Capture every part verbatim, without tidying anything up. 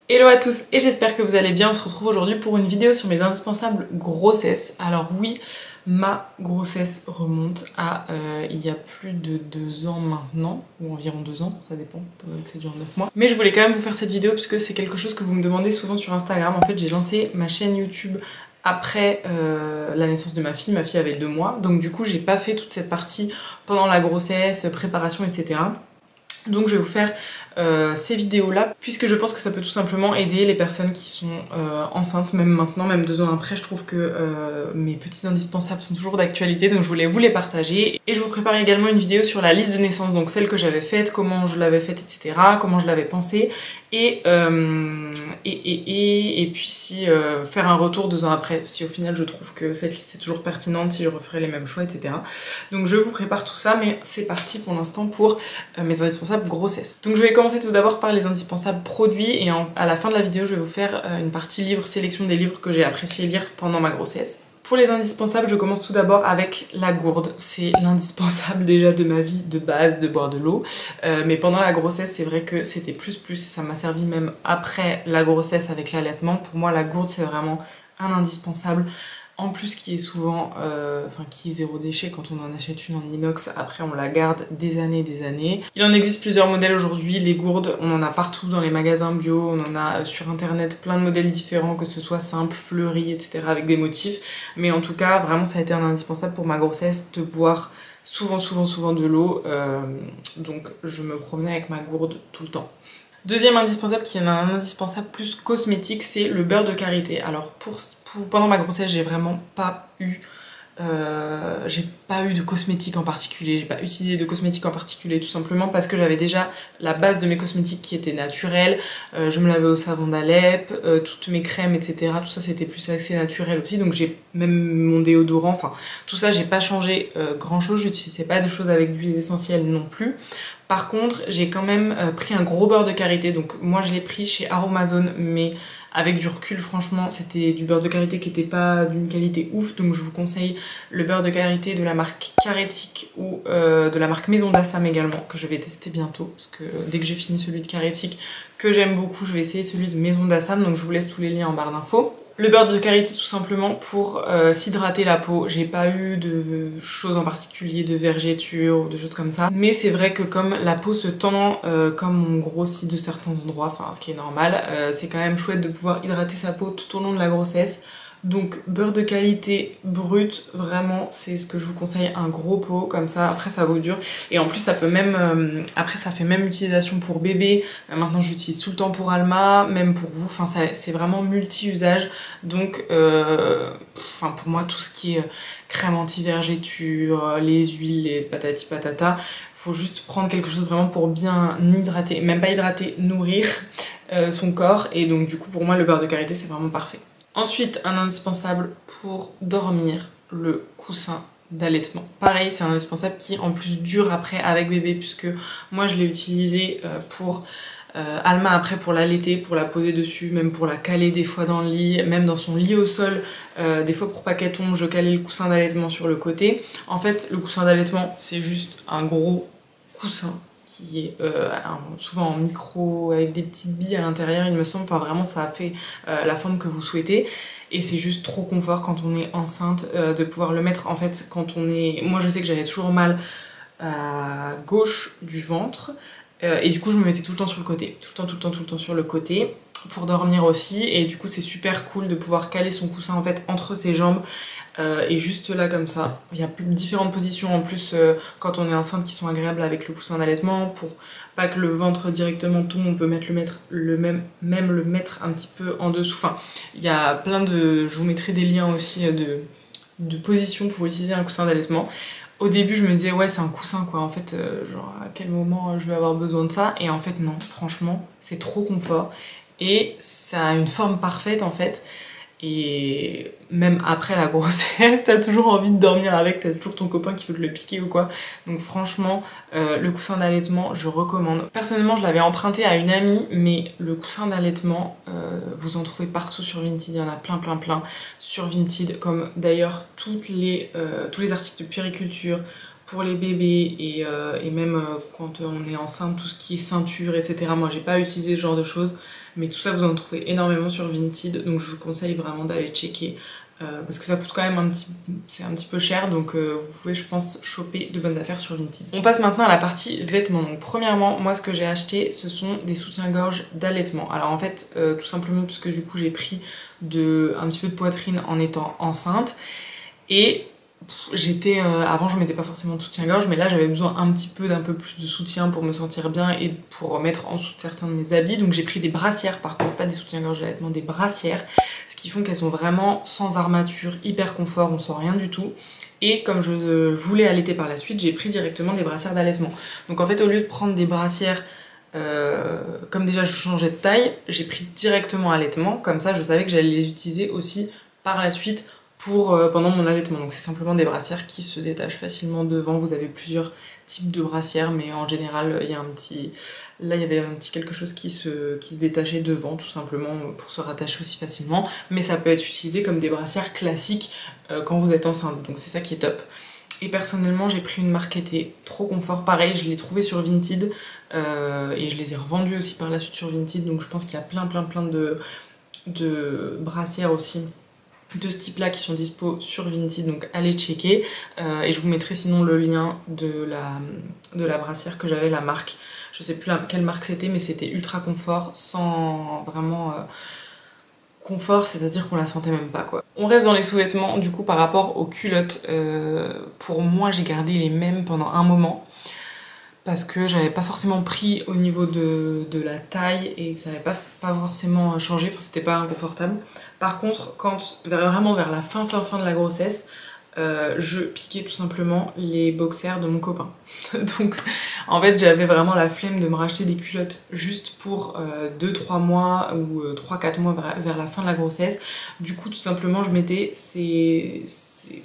Hello à tous et j'espère que vous allez bien. On se retrouve aujourd'hui pour une vidéo sur mes indispensables grossesses. Alors oui, ma grossesse remonte à euh, il y a plus de deux ans maintenant, ou environ deux ans, ça dépend, c'est dure neuf mois. Mais je voulais quand même vous faire cette vidéo puisque c'est quelque chose que vous me demandez souvent sur Instagram. En fait, j'ai lancé ma chaîne YouTube après euh, la naissance de ma fille. Ma fille avait deux mois, donc du coup j'ai pas fait toute cette partie pendant la grossesse, préparation, et cetera. Donc je vais vous faire euh, ces vidéos là puisque je pense que ça peut tout simplement aider les personnes qui sont euh, enceintes, même maintenant, même deux ans après. Je trouve que euh, mes petits indispensables sont toujours d'actualité, donc je voulais vous les partager. Et je vous prépare également une vidéo sur la liste de naissance, donc celle que j'avais faite, comment je l'avais faite, et cetera, comment je l'avais pensée, et, euh, et, et, et, et puis si euh, faire un retour deux ans après, si au final je trouve que cette liste est toujours pertinente, si je referai les mêmes choix, et cetera. Donc je vous prépare tout ça, mais c'est parti pour l'instant pour euh, mes indispensables grossesse. Donc je vais commencer tout d'abord par les indispensables produits, et en, à la fin de la vidéo je vais vous faire euh, une partie livre, sélection des livres que j'ai apprécié lire pendant ma grossesse. Pour les indispensables, je commence tout d'abord avec la gourde. C'est l'indispensable déjà de ma vie de base de boire de l'eau. Euh, mais pendant la grossesse, c'est vrai que c'était plus plus. Ça m'a servi même après la grossesse avec l'allaitement. Pour moi, la gourde, c'est vraiment un indispensable. En plus, qui est souvent, euh, enfin qui est zéro déchet quand on en achète une en inox, après on la garde des années et des années. Il en existe plusieurs modèles aujourd'hui, les gourdes, on en a partout dans les magasins bio, on en a sur internet plein de modèles différents, que ce soit simple, fleuri, et cetera avec des motifs. Mais en tout cas, vraiment ça a été un indispensable pour ma grossesse de boire souvent, souvent, souvent de l'eau. Euh, donc je me promenais avec ma gourde tout le temps. Deuxième indispensable, qui est un indispensable plus cosmétique, c'est le beurre de karité. Alors pour, pour pendant ma grossesse, j'ai vraiment pas eu euh, j'ai pas eu de cosmétique en particulier, j'ai pas utilisé de cosmétique en particulier, tout simplement parce que j'avais déjà la base de mes cosmétiques qui était naturelle. Euh, je me lavais au savon d'Alep, euh, toutes mes crèmes, et cetera. Tout ça c'était plus assez naturel aussi, donc j'ai même mon déodorant, enfin tout ça j'ai pas changé euh, grand chose, j'utilisais pas de choses avec d'huile essentielle non plus. Par contre, j'ai quand même euh, pris un gros beurre de karité, donc moi je l'ai pris chez Aromazone, mais avec du recul, franchement, c'était du beurre de karité qui n'était pas d'une qualité ouf, donc je vous conseille le beurre de karité de la marque Carétique ou euh, de la marque Maison d'Assam également, que je vais tester bientôt, parce que dès que j'ai fini celui de Carétique, que j'aime beaucoup, je vais essayer celui de Maison d'Assam, donc je vous laisse tous les liens en barre d'infos. Le beurre de karité tout simplement pour euh, s'hydrater la peau. J'ai pas eu de choses en particulier, de vergetures ou de choses comme ça. Mais c'est vrai que comme la peau se tend, euh, comme on grossit de certains endroits, enfin ce qui est normal, euh, c'est quand même chouette de pouvoir hydrater sa peau tout au long de la grossesse. Donc beurre de qualité brut, vraiment c'est ce que je vous conseille, un gros pot comme ça, après ça vaut dur. Et en plus ça peut même, euh, après ça fait même utilisation pour bébé, euh, maintenant j'utilise tout le temps pour Alma, même pour vous, enfin c'est vraiment multi-usage. Donc euh, enfin pour moi tout ce qui est crème anti-vergéture, les huiles, les patati patata, faut juste prendre quelque chose vraiment pour bien hydrater, même pas hydrater, nourrir euh, son corps. Et donc du coup pour moi le beurre de karité c'est vraiment parfait. Ensuite, un indispensable pour dormir, le coussin d'allaitement. Pareil, c'est un indispensable qui en plus dure après avec bébé, puisque moi je l'ai utilisé pour euh, Alma après pour l'allaiter, pour la poser dessus, même pour la caler des fois dans le lit, même dans son lit au sol, euh, des fois pour pas qu'elle tombe, je calais le coussin d'allaitement sur le côté. En fait, le coussin d'allaitement, c'est juste un gros coussin qui est euh, souvent en micro avec des petites billes à l'intérieur il me semble, enfin vraiment ça a fait euh, la forme que vous souhaitez et c'est juste trop confort quand on est enceinte euh, de pouvoir le mettre. En fait quand on est, moi je sais que j'avais toujours mal à gauche du ventre euh, et du coup je me mettais tout le temps sur le côté, tout le temps tout le temps tout le temps sur le côté pour dormir aussi, et du coup c'est super cool de pouvoir caler son coussin en fait entre ses jambes. Euh, et juste là comme ça, il y a différentes positions en plus euh, quand on est enceinte qui sont agréables avec le coussin d'allaitement, pour pas que le ventre directement tombe, on peut mettre le mettre le même même le mettre un petit peu en dessous. Enfin, il y a plein de, je vous mettrai des liens aussi de de positions pour utiliser un coussin d'allaitement. Au début je me disais ouais c'est un coussin quoi, en fait euh, genre à quel moment je vais avoir besoin de ça, et en fait non, franchement c'est trop confort et ça a une forme parfaite en fait. Et même après la grossesse, t'as toujours envie de dormir avec, t'as toujours ton copain qui veut te le piquer ou quoi. Donc franchement, euh, le coussin d'allaitement, je recommande. Personnellement, je l'avais emprunté à une amie, mais le coussin d'allaitement, euh, vous en trouvez partout sur Vinted, il y en a plein plein plein sur Vinted, comme d'ailleurs toutes les, euh, tous les articles de puériculture pour les bébés et, euh, et même euh, quand on est enceinte, tout ce qui est ceinture, et cetera. Moi j'ai pas utilisé ce genre de choses, mais tout ça vous en trouvez énormément sur Vinted, donc je vous conseille vraiment d'aller checker. Euh, parce que ça coûte quand même un petit, c'est un petit peu cher, donc euh, vous pouvez je pense choper de bonnes affaires sur Vinted. On passe maintenant à la partie vêtements. Donc premièrement, moi ce que j'ai acheté ce sont des soutiens-gorge d'allaitement. Alors en fait euh, tout simplement parce que du coup j'ai pris de, un petit peu de poitrine en étant enceinte et j'étais euh, avant je mettais pas forcément de soutien-gorge, mais là j'avais besoin un petit peu d'un peu plus de soutien pour me sentir bien et pour mettre en dessous de certains de mes habits, donc j'ai pris des brassières, par contre pas des soutiens-gorge d'allaitement, des brassières, ce qui font qu'elles sont vraiment sans armature, hyper confort, on sent rien du tout. Et comme je voulais allaiter par la suite, j'ai pris directement des brassières d'allaitement. Donc en fait au lieu de prendre des brassières Euh, comme déjà je changeais de taille, j'ai pris directement allaitement, comme ça je savais que j'allais les utiliser aussi par la suite pour euh, pendant mon allaitement. Donc c'est simplement des brassières qui se détachent facilement devant. Vous avez plusieurs types de brassières, mais en général il y a un petit, là il y avait un petit quelque chose qui se, qui se détachait devant tout simplement pour se rattacher aussi facilement, mais ça peut être utilisé comme des brassières classiques euh, quand vous êtes enceinte, donc c'est ça qui est top. Et personnellement j'ai pris une marque qui était trop confort, pareil je l'ai trouvée sur Vinted euh, et je les ai revendues aussi par la suite sur Vinted, donc je pense qu'il y a plein plein plein de, de brassières aussi de ce type là qui sont dispo sur Vinted, donc allez checker euh, et je vous mettrai sinon le lien de la, de la brassière que j'avais, la marque, je sais plus la, quelle marque c'était, mais c'était ultra confort sans vraiment... Euh, confort, c'est-à-dire qu'on la sentait même pas quoi. On reste dans les sous-vêtements du coup par rapport aux culottes. Euh, pour moi j'ai gardé les mêmes pendant un moment parce que j'avais pas forcément pris au niveau de, de la taille et que ça n'avait pas, pas forcément changé, enfin c'était pas inconfortable. Par contre quand vraiment vers la fin fin fin de la grossesse, Euh, je piquais tout simplement les boxers de mon copain. Donc en fait j'avais vraiment la flemme de me racheter des culottes juste pour euh, deux trois mois ou euh, trois quatre mois vers, vers la fin de la grossesse. Du coup tout simplement je mettais ces, ces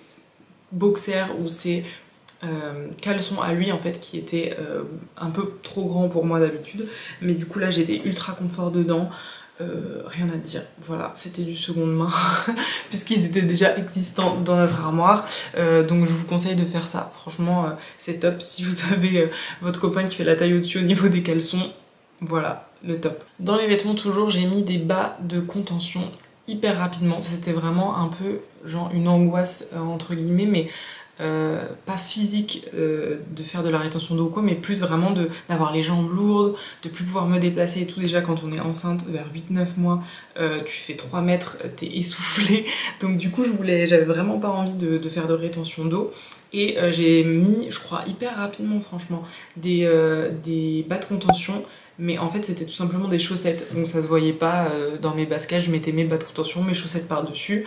boxers ou ces euh, caleçons à lui en fait qui étaient euh, un peu trop grands pour moi d'habitude. Mais du coup là j'étais ultra confort dedans. Euh, rien à dire, voilà, c'était du seconde main puisqu'ils étaient déjà existants dans notre armoire, euh, donc je vous conseille de faire ça, franchement euh, c'est top. Si vous avez euh, votre copain qui fait la taille au-dessus au niveau des caleçons, voilà, le top. Dans les vêtements toujours, j'ai mis des bas de contention hyper rapidement, c'était vraiment un peu genre une angoisse euh, entre guillemets, mais Euh, pas physique euh, de faire de la rétention d'eau ou quoi, mais plus vraiment d'avoir les jambes lourdes, de plus pouvoir me déplacer et tout. Déjà quand on est enceinte vers huit neuf mois, euh, tu fais trois mètres, t'es essoufflé, donc du coup je voulais, j'avais vraiment pas envie de, de faire de rétention d'eau. Et euh, j'ai mis, je crois hyper rapidement franchement, des, euh, des bas de contention, mais en fait c'était tout simplement des chaussettes, donc ça se voyait pas euh, dans mes baskets, je mettais mes bas de contention, mes chaussettes par dessus.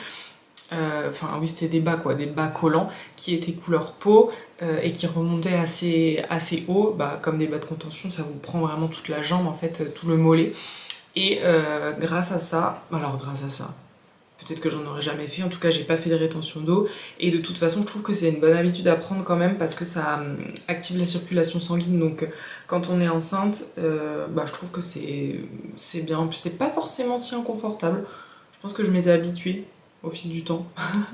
Enfin euh, oui c'était des bas quoi, des bas collants qui étaient couleur peau euh, et qui remontaient assez, assez haut, bah, comme des bas de contention, ça vous prend vraiment toute la jambe en fait, tout le mollet. Et euh, grâce à ça, alors grâce à ça, peut-être que j'en aurais jamais fait, en tout cas j'ai pas fait de rétention d'eau, et de toute façon je trouve que c'est une bonne habitude à prendre quand même parce que ça euh, active la circulation sanguine, donc quand on est enceinte, euh, bah, je trouve que c'est bien, en plus c'est pas forcément si inconfortable, je pense que je m'étais habituée au fil du temps.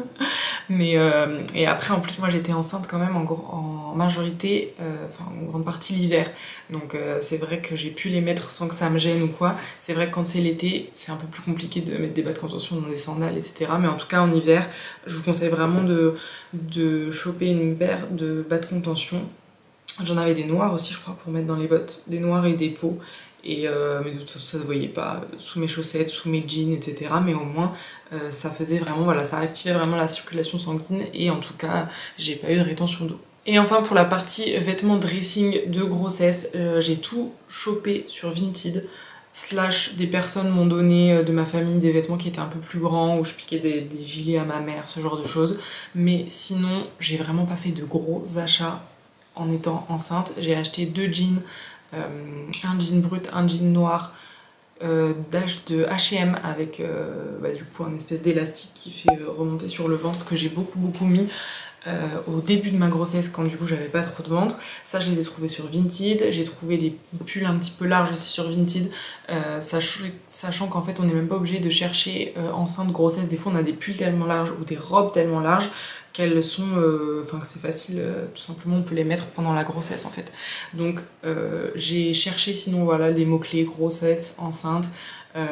Mais euh, et après en plus moi j'étais enceinte quand même en, en majorité, euh, enfin en grande partie l'hiver, donc euh, c'est vrai que j'ai pu les mettre sans que ça me gêne ou quoi. C'est vrai que quand c'est l'été c'est un peu plus compliqué de mettre des bas de contention dans des sandales etc, mais en tout cas en hiver je vous conseille vraiment de, de choper une paire de bas de contention. J'en avais des noirs aussi je crois pour mettre dans les bottes, des noirs et des peaux. Et euh, mais de toute façon ça se voyait pas sous mes chaussettes, sous mes jeans, et cetera. Mais au moins euh, ça faisait vraiment, voilà, ça activait vraiment la circulation sanguine et en tout cas j'ai pas eu de rétention d'eau. Et enfin pour la partie vêtements dressing de grossesse, euh, j'ai tout chopé sur Vinted. Slash des personnes m'ont donné euh, de ma famille des vêtements qui étaient un peu plus grands, où je piquais des, des gilets à ma mère, ce genre de choses. Mais sinon j'ai vraiment pas fait de gros achats en étant enceinte. J'ai acheté deux jeans. Euh, un jean brut, un jean noir euh, de H et M avec euh, bah, du coup un espèce d'élastique qui fait euh, remonter sur le ventre, que j'ai beaucoup beaucoup mis euh, au début de ma grossesse quand du coup j'avais pas trop de ventre. Ça je les ai trouvés sur Vinted. J'ai trouvé des pulls un petit peu larges aussi sur Vinted, euh, sachant, sachant qu'en fait on n'est même pas obligé de chercher euh, enceinte, grossesse. Des fois on a des pulls tellement larges ou des robes tellement larges qu'elles sont, euh, enfin que c'est facile, euh, tout simplement on peut les mettre pendant la grossesse en fait. Donc euh, j'ai cherché sinon voilà les mots-clés grossesse, enceinte, euh,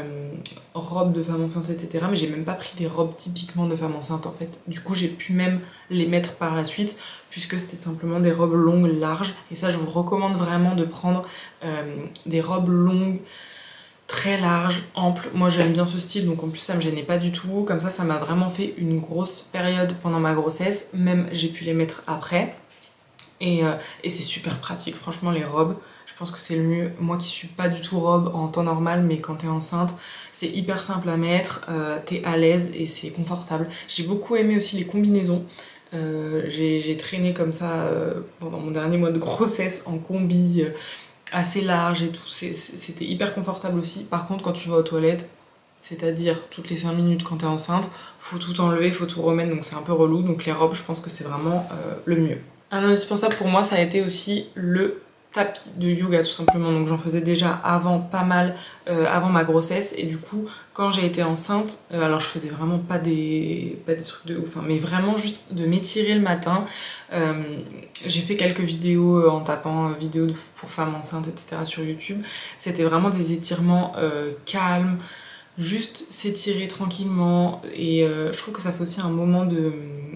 robes de femme enceinte, et cetera. Mais j'ai même pas pris des robes typiquement de femme enceinte en fait. Du coup j'ai pu même les mettre par la suite puisque c'était simplement des robes longues, larges. Et ça je vous recommande vraiment de prendre euh, des robes longues, très larges, amples. Moi j'aime bien ce style, donc en plus ça me gênait pas du tout. Comme ça ça m'a vraiment fait une grosse période pendant ma grossesse. Même j'ai pu les mettre après. Et, euh, et c'est super pratique, franchement les robes. Je pense que c'est le mieux. Moi qui suis pas du tout robe en temps normal, mais quand t'es enceinte, c'est hyper simple à mettre, euh, t'es à l'aise et c'est confortable. J'ai beaucoup aimé aussi les combinaisons. Euh, j'ai traîné comme ça euh, pendant mon dernier mois de grossesse en combi euh, assez large et tout. C'était hyper confortable aussi. Par contre, quand tu vas aux toilettes, c'est-à-dire toutes les cinq minutes quand t'es enceinte, faut tout enlever, faut tout remettre, donc c'est un peu relou. Donc les robes, je pense que c'est vraiment euh, le mieux. Un indispensable pour moi, ça a été aussi le tapis de yoga tout simplement. Donc j'en faisais déjà avant pas mal euh, avant ma grossesse et du coup quand j'ai été enceinte, euh, alors je faisais vraiment pas des, pas des trucs de ouf, hein, mais vraiment juste de m'étirer le matin. Euh, j'ai fait quelques vidéos en tapant euh, vidéos pour femmes enceintes etc sur YouTube. C'était vraiment des étirements euh, calmes, juste s'étirer tranquillement et euh, je trouve que ça fait aussi un moment de...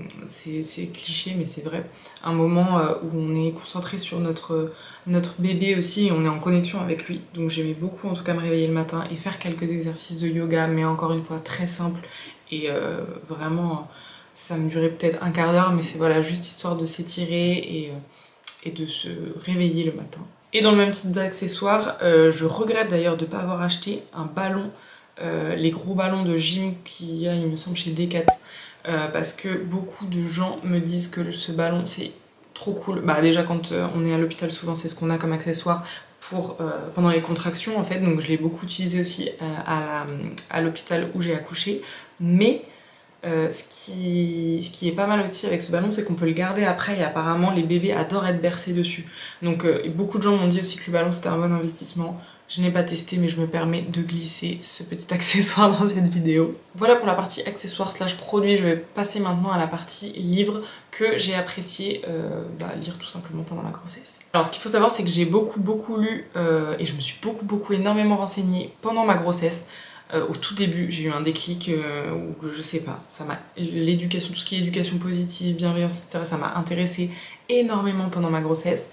c'est cliché mais c'est vrai, un moment euh, où on est concentré sur notre, notre bébé aussi et on est en connexion avec lui. Donc j'aimais beaucoup en tout cas me réveiller le matin et faire quelques exercices de yoga, mais encore une fois très simple et euh, vraiment ça me durait peut-être un quart d'heure, mais c'est voilà juste histoire de s'étirer et, euh, et de se réveiller le matin. Et dans le même type d'accessoires, euh, je regrette d'ailleurs de ne pas avoir acheté un ballon. Euh, les gros ballons de gym qu'il y a il me semble chez Decat, euh, parce que beaucoup de gens me disent que ce ballon c'est trop cool. Bah déjà quand euh, on est à l'hôpital souvent c'est ce qu'on a comme accessoire pour, euh, pendant les contractions en fait, donc je l'ai beaucoup utilisé aussi euh, à l'hôpital où j'ai accouché. Mais euh, ce, qui, ce qui est pas mal aussi avec ce ballon, c'est qu'on peut le garder après et apparemment les bébés adorent être bercés dessus. Donc euh, beaucoup de gens m'ont dit aussi que le ballon c'était un bon investissement. Je n'ai pas testé mais je me permets de glisser ce petit accessoire dans cette vidéo. Voilà pour la partie accessoires slash produits. Je vais passer maintenant à la partie livres que j'ai apprécié euh, bah, lire tout simplement pendant la grossesse. Alors ce qu'il faut savoir c'est que j'ai beaucoup beaucoup lu euh, et je me suis beaucoup beaucoup énormément renseignée pendant ma grossesse. Euh, au tout début j'ai eu un déclic euh, où je sais pas, ça m'a l'éducation, tout ce qui est éducation positive, bienveillance, et cetera ça m'a intéressée énormément pendant ma grossesse.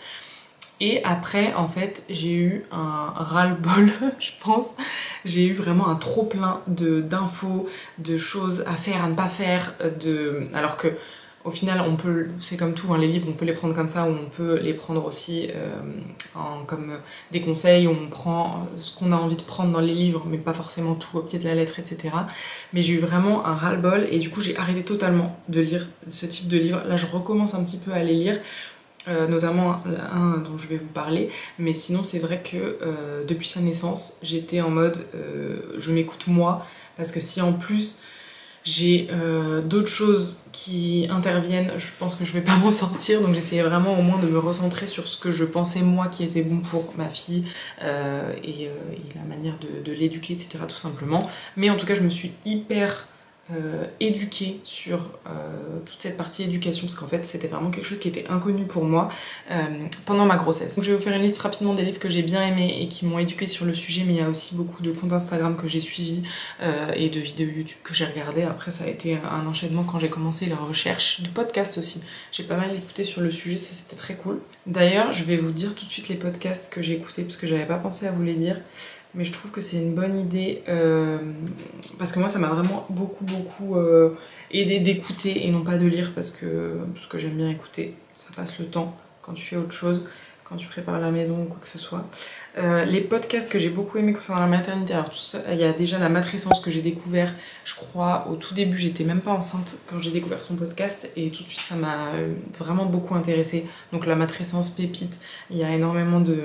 Et après, en fait, j'ai eu un ras-le-bol, je pense. J'ai eu vraiment un trop-plein d'infos, de, de choses à faire, à ne pas faire. De... Alors que, au final, on peut, c'est comme tout, hein, les livres, on peut les prendre comme ça, ou on peut les prendre aussi euh, en, comme des conseils, où on prend ce qu'on a envie de prendre dans les livres, mais pas forcément tout au pied de la lettre, et cetera. Mais j'ai eu vraiment un ras-le-bol, et du coup, j'ai arrêté totalement de lire ce type de livre. Là, je recommence un petit peu à les lire. Euh, notamment un dont je vais vous parler, mais sinon c'est vrai que euh, depuis sa naissance j'étais en mode euh, je m'écoute moi, parce que si en plus j'ai euh, d'autres choses qui interviennent, je pense que je vais pas m'en sortir, donc j'essayais vraiment au moins de me recentrer sur ce que je pensais moi qui était bon pour ma fille euh, et, euh, et la manière de, de l'éduquer, et cetera tout simplement. Mais en tout cas je me suis hyper Euh, éduquée sur euh, toute cette partie éducation, parce qu'en fait c'était vraiment quelque chose qui était inconnu pour moi euh, pendant ma grossesse. Donc je vais vous faire une liste rapidement des livres que j'ai bien aimés et qui m'ont éduquée sur le sujet, mais il y a aussi beaucoup de comptes Instagram que j'ai suivis euh, et de vidéos YouTube que j'ai regardées. Après ça a été un enchaînement quand j'ai commencé la recherche, de podcasts aussi. J'ai pas mal écouté sur le sujet, ça c'était très cool. D'ailleurs je vais vous dire tout de suite les podcasts que j'ai écoutés parce que j'avais pas pensé à vous les dire. Mais je trouve que c'est une bonne idée euh, parce que moi ça m'a vraiment beaucoup beaucoup euh, aidé d'écouter et non pas de lire, parce que, parce que j'aime bien écouter, ça passe le temps quand tu fais autre chose, quand tu prépares la maison ou quoi que ce soit. Euh, les podcasts que j'ai beaucoup aimé concernant la maternité, alors tout ça, il y a déjà la matrescence que j'ai découvert, je crois au tout début, j'étais même pas enceinte quand j'ai découvert son podcast et tout de suite ça m'a vraiment beaucoup intéressée. Donc la matrescence pépite, il y a énormément de...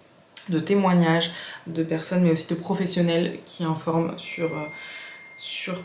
de témoignages de personnes mais aussi de professionnels qui informent sur, euh, sur,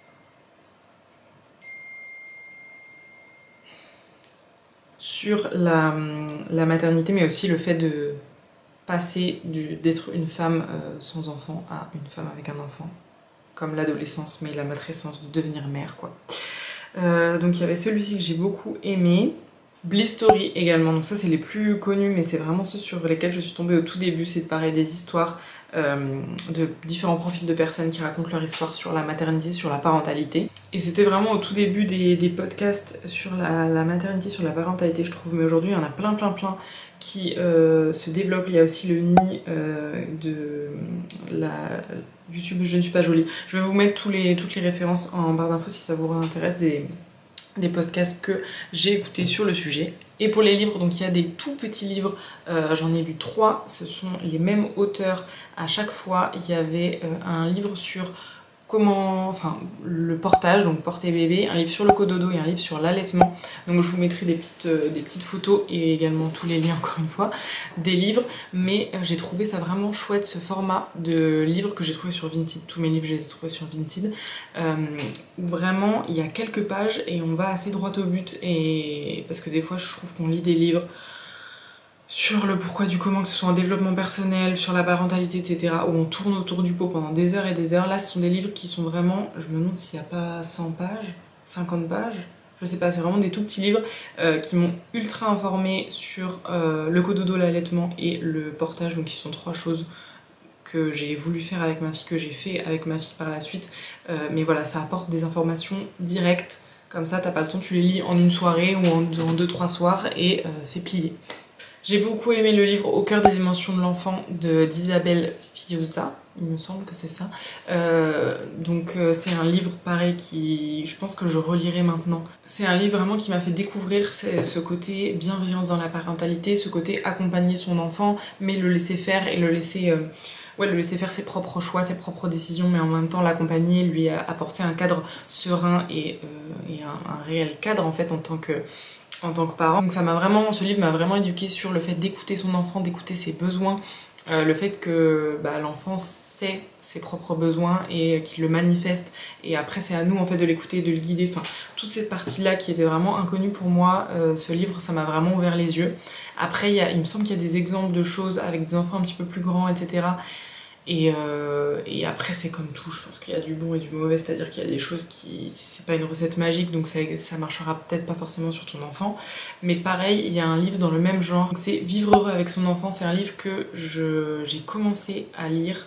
sur la, la maternité, mais aussi le fait de passer d'être une femme euh, sans enfant à une femme avec un enfant, comme l'adolescence, mais la matrescence, de devenir mère quoi. Euh, donc il y avait celui-ci que j'ai beaucoup aimé. Bliss Story également, donc ça c'est les plus connus, mais c'est vraiment ceux sur lesquels je suis tombée au tout début. C'est pareil, des histoires euh, de différents profils de personnes qui racontent leur histoire sur la maternité, sur la parentalité. Et c'était vraiment au tout début des, des podcasts sur la, la maternité, sur la parentalité, je trouve. Mais aujourd'hui il y en a plein plein plein qui euh, se développent. Il y a aussi le nid euh, de la YouTube Je ne suis pas jolie. Je vais vous mettre tous les, toutes les références en barre d'infos si ça vous intéresse, des, des podcasts que j'ai écoutés sur le sujet. Et pour les livres, donc il y a des tout petits livres, euh, j'en ai lu trois, ce sont les mêmes auteurs à chaque fois. Il y avait euh, un livre sur comment, enfin le portage, donc porter bébé, un livre sur le cododo et un livre sur l'allaitement. Donc je vous mettrai des petites, euh, des petites photos et également tous les liens encore une fois des livres, mais euh, j'ai trouvé ça vraiment chouette ce format de livre que j'ai trouvé sur Vinted. Tous mes livres je les ai trouvés sur Vinted, euh, où vraiment il y a quelques pages et on va assez droit au but, et parce que des fois je trouve qu'on lit des livres sur le pourquoi du comment, que ce soit en développement personnel, sur la parentalité, et cetera, où on tourne autour du pot pendant des heures et des heures. Là, ce sont des livres qui sont vraiment, je me demande s'il n'y a pas cent pages, cinquante pages, je sais pas, c'est vraiment des tout petits livres euh, qui m'ont ultra informée sur euh, le cododo, l'allaitement et le portage, donc qui sont trois choses que j'ai voulu faire avec ma fille, que j'ai fait avec ma fille par la suite. Euh, mais voilà, ça apporte des informations directes, comme ça t'as pas le temps, tu les lis en une soirée ou en, en deux trois soirs et euh, c'est plié. J'ai beaucoup aimé le livre Au cœur des émotions de l'enfant d'Isabelle Fioza, il me semble que c'est ça. Euh, donc euh, c'est un livre pareil qui, je pense que je relirai maintenant. C'est un livre vraiment qui m'a fait découvrir ce côté bienveillance dans la parentalité, ce côté accompagner son enfant, mais le laisser faire et le laisser, euh, ouais, le laisser faire ses propres choix, ses propres décisions, mais en même temps l'accompagner, lui apporter un cadre serein et, euh, et un, un réel cadre en fait en tant que en tant que parent. Donc ça m'a vraiment, ce livre m'a vraiment éduquée sur le fait d'écouter son enfant, d'écouter ses besoins, euh, le fait que bah, l'enfant sait ses propres besoins et qu'il le manifeste, et après c'est à nous en fait de l'écouter, de le guider, enfin toute cette partie là qui était vraiment inconnue pour moi, euh, ce livre ça m'a vraiment ouvert les yeux. Après il, y a, il me semble qu'il y a des exemples de choses avec des enfants un petit peu plus grands, et cetera. Et, euh, et après c'est comme tout, je pense qu'il y a du bon et du mauvais, c'est-à-dire qu'il y a des choses qui, c'est pas une recette magique, donc ça, ça marchera peut-être pas forcément sur ton enfant, mais pareil il y a un livre dans le même genre, c'est Vivre heureux avec son enfant. C'est un livre que j'ai commencé à lire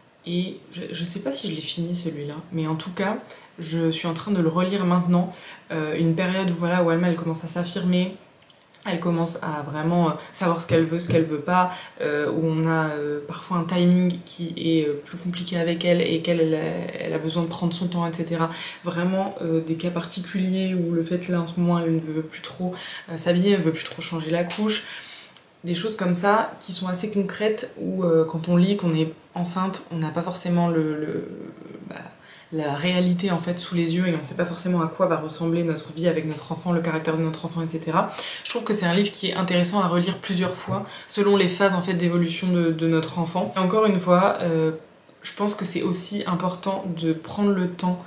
et je, je sais pas si je l'ai fini celui-là, mais en tout cas je suis en train de le relire maintenant, euh, une période où voilà où Alma elle commence à s'affirmer. Elle commence à vraiment savoir ce qu'elle veut, ce qu'elle veut pas, euh, où on a euh, parfois un timing qui est euh, plus compliqué avec elle et qu'elle elle a, elle a besoin de prendre son temps, et cetera. Vraiment euh, des cas particuliers où le fait là en ce moment elle ne veut plus trop euh, s'habiller, elle ne veut plus trop changer la couche. Des choses comme ça qui sont assez concrètes où euh, quand on lit qu'on est enceinte, on n'a pas forcément le... le bah, la réalité en fait sous les yeux et on sait pas forcément à quoi va ressembler notre vie avec notre enfant, le caractère de notre enfant, et cetera. Je trouve que c'est un livre qui est intéressant à relire plusieurs fois selon les phases en fait d'évolution de, de notre enfant. Et encore une fois, euh, je pense que c'est aussi important de prendre le temps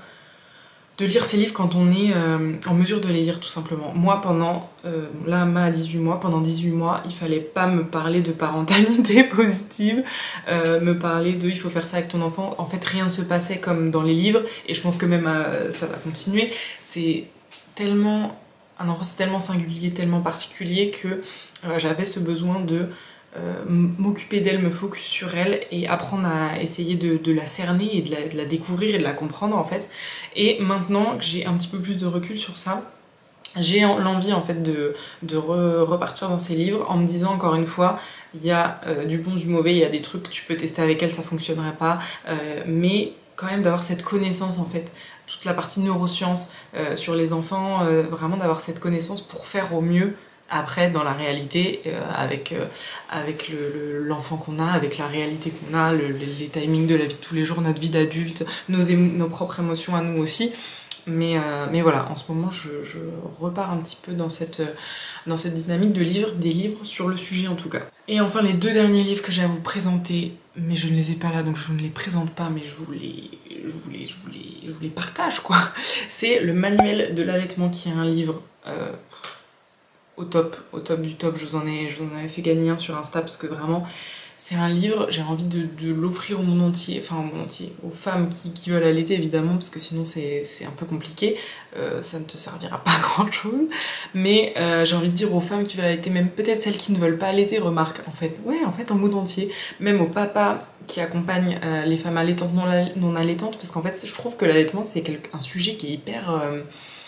de lire ces livres quand on est euh, en mesure de les lire tout simplement. Moi pendant, euh, là Ma a dix-huit mois, pendant dix-huit mois il fallait pas me parler de parentalité positive, euh, me parler de il faut faire ça avec ton enfant, en fait rien ne se passait comme dans les livres et je pense que même euh, ça va continuer. C'est tellement, un enfant c'est tellement singulier, tellement particulier que euh, j'avais ce besoin de Euh, m'occuper d'elle, me focus sur elle et apprendre à essayer de, de la cerner et de la, de la découvrir et de la comprendre en fait. Et maintenant que j'ai un petit peu plus de recul sur ça, j'ai l'envie en fait de, de re, repartir dans ces livres en me disant encore une fois, il y a euh, du bon, du mauvais, il y a des trucs que tu peux tester avec elle, ça fonctionnerait pas, euh, mais quand même d'avoir cette connaissance en fait, toute la partie neurosciences euh, sur les enfants, euh, vraiment d'avoir cette connaissance pour faire au mieux après dans la réalité, euh, avec, euh, avec l'enfant le, qu'on a, avec la réalité qu'on a, le, les timings de la vie de tous les jours, notre vie d'adulte, nos, nos propres émotions à nous aussi. Mais, euh, mais voilà, en ce moment je, je repars un petit peu dans cette, dans cette dynamique de lire des livres sur le sujet en tout cas. Et enfin les deux derniers livres que j'ai à vous présenter, mais je ne les ai pas là donc je ne les présente pas, mais je vous les, je vous les, je vous les, je vous les partage quoi. C'est le Manuel de l'allaitement qui est un livre... Euh, au top, au top du top, je vous en ai, je vous en avais fait gagner un sur Insta parce que vraiment C'est un livre, j'ai envie de, de l'offrir au monde entier, enfin au monde entier, aux femmes qui, qui veulent allaiter évidemment, parce que sinon c'est un peu compliqué, euh, ça ne te servira pas à grand chose, mais euh, j'ai envie de dire aux femmes qui veulent allaiter, même peut-être celles qui ne veulent pas allaiter, remarque, en fait, ouais, en fait, au monde entier, même aux papas qui accompagnent euh, les femmes allaitantes, non, non allaitantes, parce qu'en fait, je trouve que l'allaitement, c'est un sujet qui est hyper... Euh,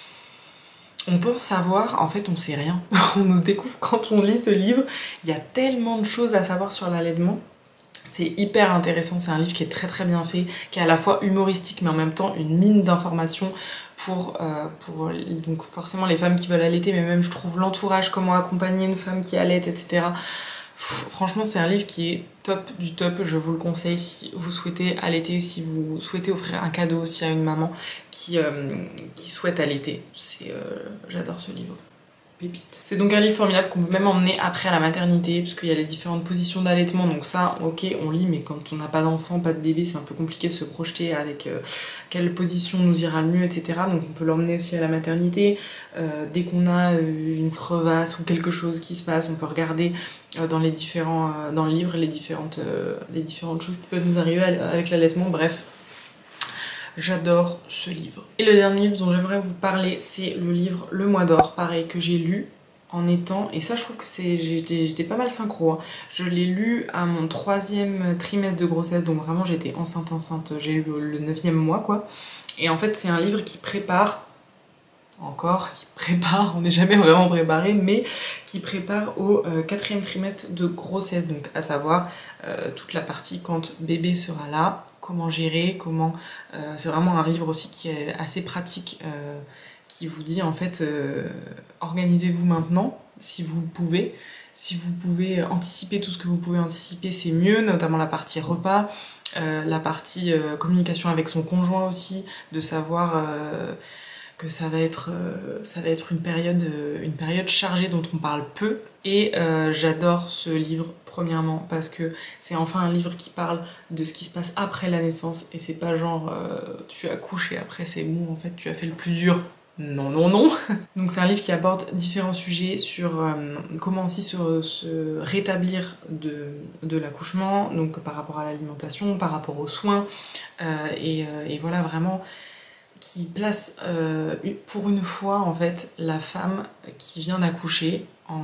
on pense savoir, en fait on sait rien. On nous découvre quand on lit ce livre. Il y a tellement de choses à savoir sur l'allaitement. C'est hyper intéressant, c'est un livre qui est très très bien fait, qui est à la fois humoristique mais en même temps une mine d'informations pour, euh, pour donc forcément les femmes qui veulent allaiter, mais même je trouve l'entourage, comment accompagner une femme qui allaite, et cetera. Franchement, c'est un livre qui est top du top, je vous le conseille si vous souhaitez allaiter, si vous souhaitez offrir un cadeau aussi à une maman qui, euh, qui souhaite allaiter. Euh, J'adore ce livre. Pépite. C'est donc un livre formidable qu'on peut même emmener après à la maternité, puisqu'il y a les différentes positions d'allaitement, donc ça, ok, on lit, mais quand on n'a pas d'enfant, pas de bébé, c'est un peu compliqué de se projeter avec euh, quelle position nous ira le mieux, et cetera. Donc on peut l'emmener aussi à la maternité. Euh, dès qu'on a euh, une crevasse ou quelque chose qui se passe, on peut regarder euh, dans les différents, euh, dans le livre les différentes, euh, les différentes choses qui peuvent nous arriver avec l'allaitement, bref. J'adore ce livre. Et le dernier livre dont j'aimerais vous parler, c'est le livre Le Mois d'Or, pareil, que j'ai lu en étant... Et ça, je trouve que c'est j'étais pas mal synchro. Hein. Je l'ai lu à mon troisième trimestre de grossesse, donc vraiment j'étais enceinte enceinte. J'ai lu le neuvième mois, quoi. Et en fait, c'est un livre qui prépare... encore, qui prépare, on n'est jamais vraiment préparé, mais qui prépare au euh, quatrième trimestre de grossesse, donc à savoir euh, toute la partie quand bébé sera là, comment gérer, comment... Euh, c'est vraiment un livre aussi qui est assez pratique, euh, qui vous dit en fait, euh, organisez-vous maintenant, si vous le pouvez. Si vous pouvez anticiper tout ce que vous pouvez anticiper, c'est mieux, notamment la partie repas, euh, la partie euh, communication avec son conjoint aussi, de savoir... Euh, que ça va être, euh, ça va être une, période, euh, une période chargée dont on parle peu. Et euh, j'adore ce livre, premièrement, parce que c'est enfin un livre qui parle de ce qui se passe après la naissance, et c'est pas genre euh, tu accouches et après c'est bon, en fait tu as fait le plus dur. Non, non, non. Donc c'est un livre qui aborde différents sujets sur euh, comment aussi se, se rétablir de, de l'accouchement, donc par rapport à l'alimentation, par rapport aux soins, euh, et, euh, et voilà, vraiment... qui place euh, pour une fois en fait la femme qui vient d'accoucher en,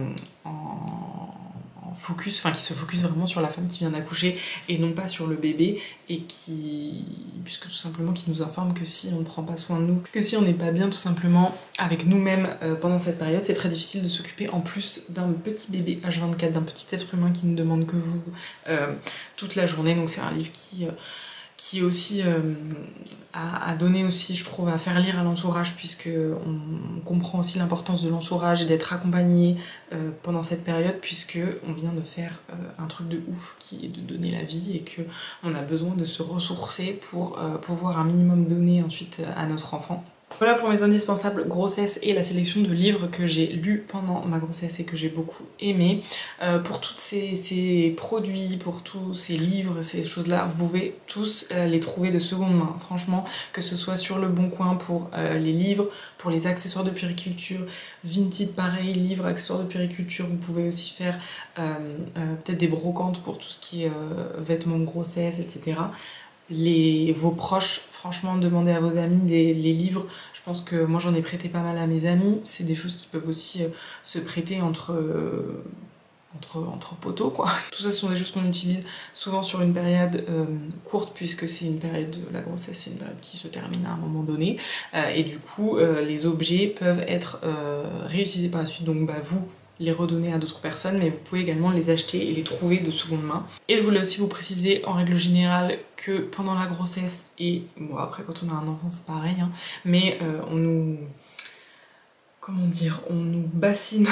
en, en focus, enfin qui se focus vraiment sur la femme qui vient d'accoucher et non pas sur le bébé, et qui, puisque tout simplement qui nous informe que si on ne prend pas soin de nous, que si on n'est pas bien tout simplement avec nous-mêmes euh, pendant cette période, c'est très difficile de s'occuper en plus d'un petit bébé H vingt-quatre, d'un petit être humain qui ne demande que vous euh, toute la journée. Donc c'est un livre qui... Euh, qui aussi euh, a, a donné aussi, je trouve, à faire lire à l'entourage, puisque on comprend aussi l'importance de l'entourage et d'être accompagné euh, pendant cette période, puisque on vient de faire euh, un truc de ouf qui est de donner la vie, et que on a besoin de se ressourcer pour euh, pouvoir un minimum donner ensuite à notre enfant. Voilà pour mes indispensables grossesse et la sélection de livres que j'ai lus pendant ma grossesse et que j'ai beaucoup aimé. Euh, pour tous ces, ces produits, pour tous ces livres, ces choses-là, vous pouvez tous euh, les trouver de seconde main. Franchement, que ce soit sur Le Bon Coin pour euh, les livres, pour les accessoires de puériculture, Vinted pareil, livres, accessoires de puériculture, vous pouvez aussi faire euh, euh, peut-être des brocantes pour tout ce qui est euh, vêtements de grossesse, et cetera. Les, vos proches, franchement, demandez à vos amis des, les livres. Je pense que moi j'en ai prêté pas mal à mes amis. C'est des choses qui peuvent aussi euh, se prêter entre, euh, entre, entre poteaux, quoi. Tout ça, ce sont des choses qu'on utilise souvent sur une période euh, courte, puisque c'est une période de la grossesse, c'est une période qui se termine à un moment donné. Euh, et du coup, euh, les objets peuvent être euh, réutilisés par la suite. Donc bah, vous, les redonner à d'autres personnes, mais vous pouvez également les acheter et les trouver de seconde main. Et je voulais aussi vous préciser en règle générale que pendant la grossesse, et bon après quand on a un enfant c'est pareil, hein, mais euh, on nous... comment dire, on nous bassine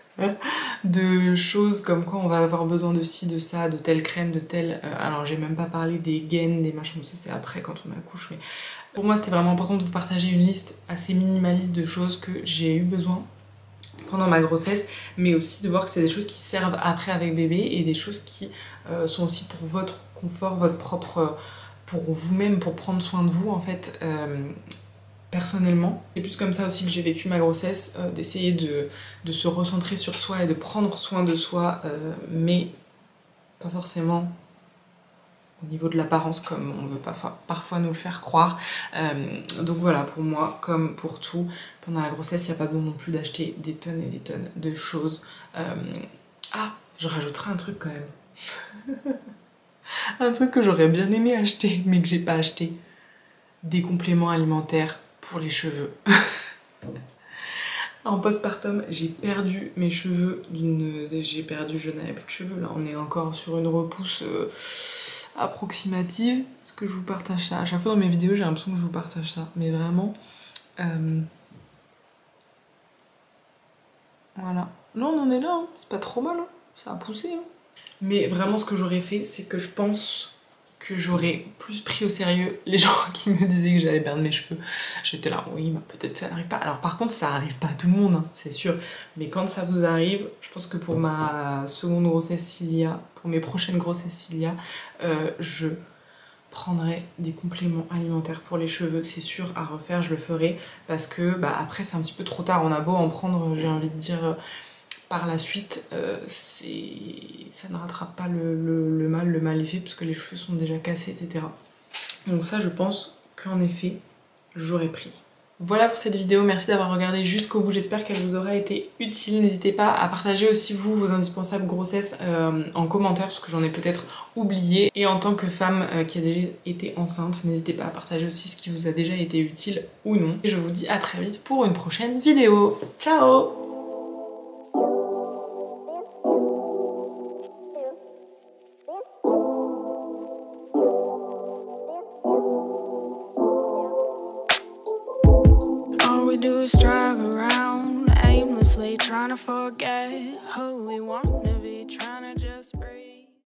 de choses comme quoi on va avoir besoin de ci, de ça, de telle crème, de telle... Euh, alors j'ai même pas parlé des gaines, des machins, ça c'est après quand on accouche, mais pour moi c'était vraiment important de vous partager une liste assez minimaliste de choses que j'ai eu besoin pendant ma grossesse, mais aussi de voir que c'est des choses qui servent après avec bébé, et des choses qui euh, sont aussi pour votre confort, votre propre... pour vous-même, pour prendre soin de vous en fait, euh, personnellement. C'est plus comme ça aussi que j'ai vécu ma grossesse, euh, d'essayer de, de se recentrer sur soi et de prendre soin de soi, euh, mais pas forcément au niveau de l'apparence comme on veut pas parfois nous le faire croire. Euh, donc voilà, pour moi, comme pour tout, pendant la grossesse, il n'y a pas besoin non plus d'acheter des tonnes et des tonnes de choses. Euh, ah, je rajouterai un truc quand même. Un truc que j'aurais bien aimé acheter, mais que j'ai pas acheté. Des compléments alimentaires pour les cheveux. En postpartum, j'ai perdu mes cheveux d'une... J'ai perdu, je n'avais plus de cheveux, là on est encore sur une repousse euh, approximative. Est-ce que je vous partage ça? À chaque fois dans mes vidéos, j'ai l'impression que je vous partage ça. Mais vraiment... Euh... Voilà. Là on en est là, hein. C'est pas trop mal, hein. Ça a poussé. Hein. Mais vraiment ce que j'aurais fait, c'est que je pense... que j'aurais plus pris au sérieux les gens qui me disaient que j'allais perdre mes cheveux. J'étais là, oui, bah, peut-être ça n'arrive pas. Alors par contre, ça arrive pas à tout le monde, hein, c'est sûr. Mais quand ça vous arrive, je pense que pour ma seconde grossesse s'il y a, pour mes prochaines grossesses s'il y a, euh, je prendrai des compléments alimentaires pour les cheveux. C'est sûr, à refaire, je le ferai. Parce que bah, après, c'est un petit peu trop tard. On a beau en prendre, j'ai envie de dire... Par la suite, euh, ça ne rattrape pas le, le, le mal, le mal est fait, puisque les cheveux sont déjà cassés, et cetera. Donc ça, je pense qu'en effet, j'aurais pris. Voilà pour cette vidéo, merci d'avoir regardé jusqu'au bout, j'espère qu'elle vous aura été utile. N'hésitez pas à partager aussi vous, vos indispensables grossesses euh, en commentaire, parce que j'en ai peut-être oublié. Et en tant que femme euh, qui a déjà été enceinte, n'hésitez pas à partager aussi ce qui vous a déjà été utile ou non. Et je vous dis à très vite pour une prochaine vidéo. Ciao! Do is drive around aimlessly trying to forget who we want.